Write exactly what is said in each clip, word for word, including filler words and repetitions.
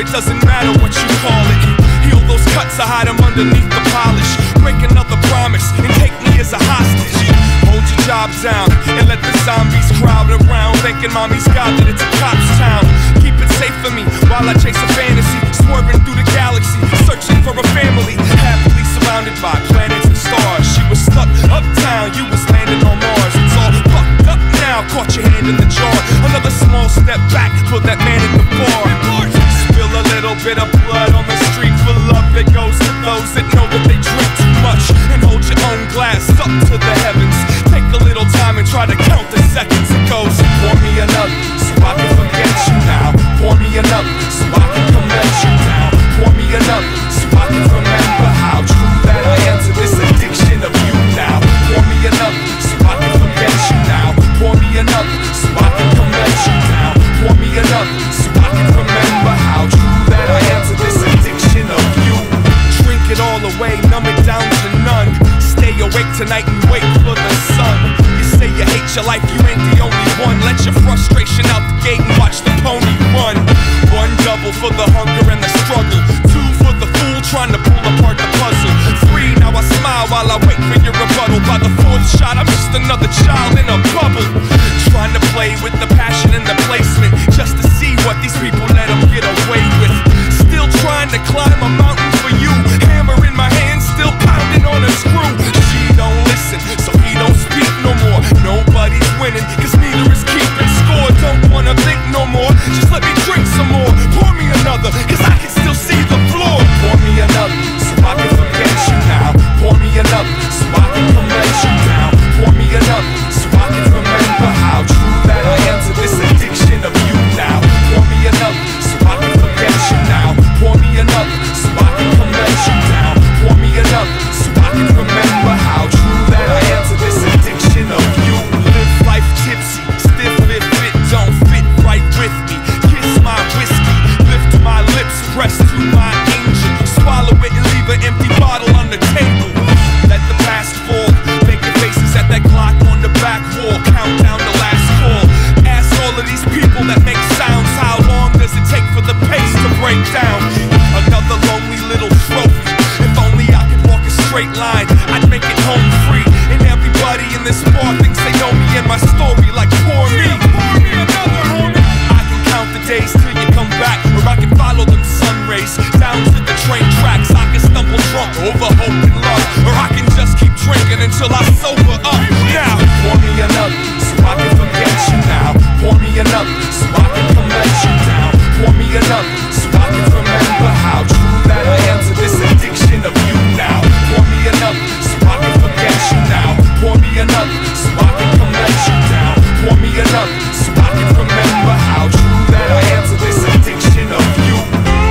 it doesn't matter what you call it. Heal those cuts, I hide them underneath the polish. Break another promise and take me as a hostage. Hold your job down and let the zombies crowd around, thanking mommy's God that it's a cop's town. Keep it safe for me while I chase a fantasy, swerving through the galaxy, searching for a family, happily surrounded by planets and stars. She was stuck uptown, you was landing on Mars. It's all fucked up now, caught your hand in the jar. Another small step back, put that man in the bar. Spill a little bit of blood on the street for love. It goes to those that know that they drink too much. And hold your own glass up to the heavens. Take a little time and try to count the seconds. It goes, pour me another so I can forget you now. Pour me another so I can come let you down. Pour me another so I can remember how true that I am to this addiction of you now. Pour me another so I can forget you now. Pour me another so I can come let you down. Pour me another so I can remember how true that I am to this addiction of you. Drink it all away, numb it down to none. Stay awake tonight and wait for the sun. You say you hate your life, you ain't the only one. Let your frustration out the gate and watch the pony run. One double for the hunger and the struggle. Two for the fool trying to pull apart the puzzle. Three, now I smile while I wait for your rebuttal. By the fourth shot, I'm just another child in a bubble, trying to play with the passion and the placement, just to see what these people let them get away with. Still trying to climb a mountain for you. Hammer in my hand, still pounding on a screw. She don't listen, so he don't speak no more. Nobody's winning, cause neither is keeping score. Don't wanna think no more, just let me drink some more. Pour me another, cause I can still see the floor. Pour me another, so I can forget you now. Pour me another, so I can come let you down. Pour me another, so I can remember how true that I am to this addiction of you now. Pour me another, so I can forget you now. Pour me another, so I can come let you down. Pour me another, so I can remember how true that I am to this addiction of you. Live life tipsy, stiff it fit, don't fit right with me. Kiss my whiskey, lift my lips, press to my angel. Swallow it and leave an empty bottle on the table. Let the past fall, make your faces at that clock on the back wall. Count down the last call. Ask all of these people that make sounds, how long does it take for the pace to break down? Another lonely little trophy. If only I could walk a straight line, I'd make it home free. And everybody in this bar thinks they know me and my story like pour me. Pour me another, homie. I can count the days till you come back, or I can follow them sun rays down to the train tracks. I can stumble drunk over hope and love, or I can just keep drinking until I sober up. Now, pour me another so I can forget you now. Pour me another so I can come let you down. Pour me another so I can remember how true that I am to this addiction of you now. Pour me another so I can forget you now. Pour me another so I can come let you down. Pour me another so I can remember how true that I am to this addiction of you.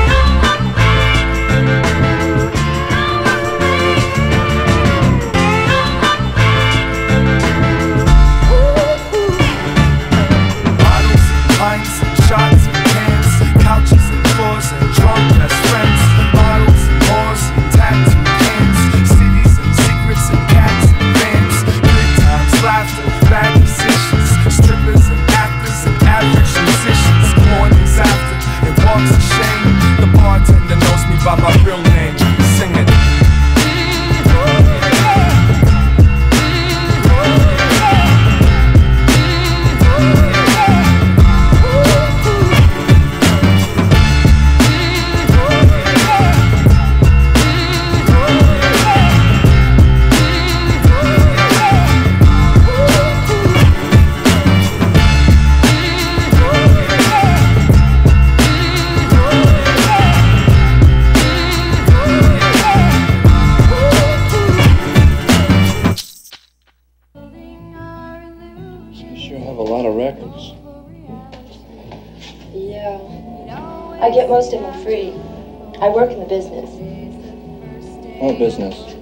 Pints and shots and cans, couches and floors and drunk best friends, bottles and whores and tattoo cans, cities and secrets and cats and vans, good times, laughter, bad decisions, strippers and actors and average musicians. Mornings after, it walks of shame. The bartender knows me by my real name. Sing it. I get most of them free. I work in the business. What business?